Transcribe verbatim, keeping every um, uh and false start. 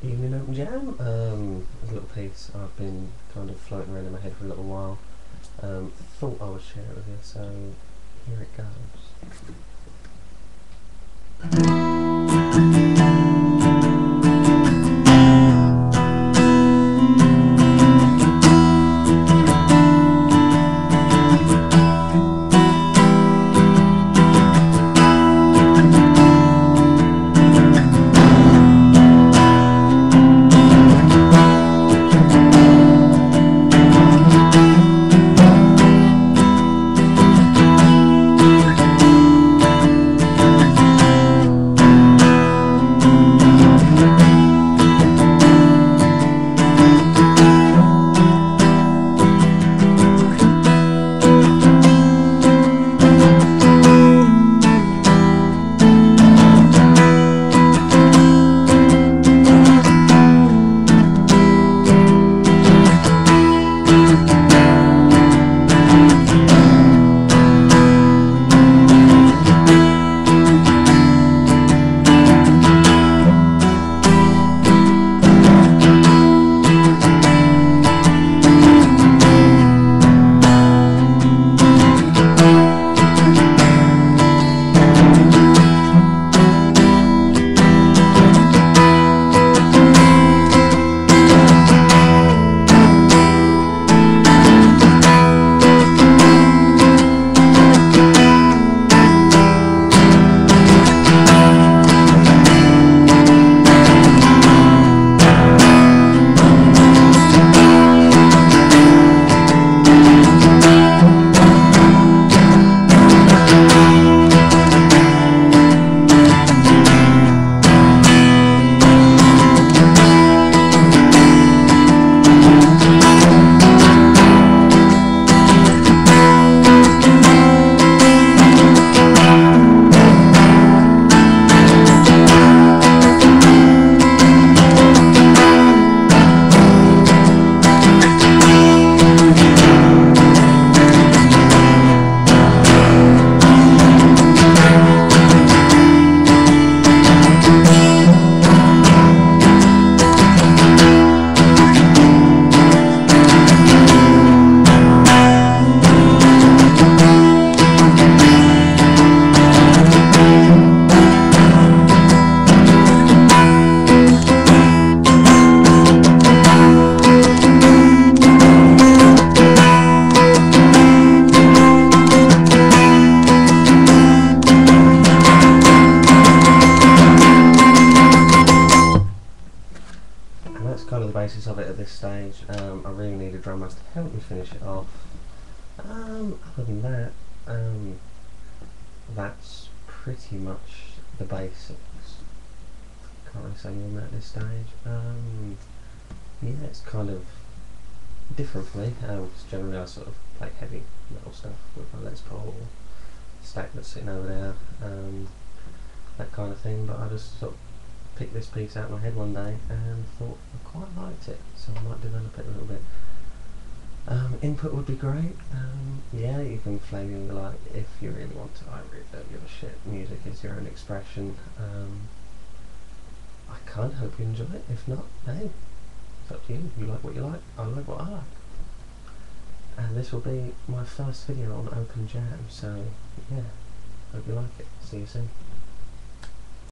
Evening Open Jam. Um, there's a little piece I've been kind of floating around in my head for a little while. Um, thought I would share it with you, so here it goes. Kind of the basis of it at this stage. Um, I really need a drum master to help me finish it off. Um, other than that, um, that's pretty much the basics. Can't really say more than that at this stage. Um, yeah, it's kind of different for me. Um, generally I sort of play heavy metal stuff with my Les Paul stack that's sitting over there, um, that kind of thing, but I just sort of picked this piece out of my head one day and thought I quite liked it, so I might develop it a little bit. Um, input would be great. Um, yeah, you can flame me like if you really want to. I really don't give a shit. Music is your own expression. Um, I kind of hope you enjoy it. If not, hey, it's up to you. You like what you like. I like what I like. And this will be my first video on Open Jam. So yeah, hope you like it. See you soon.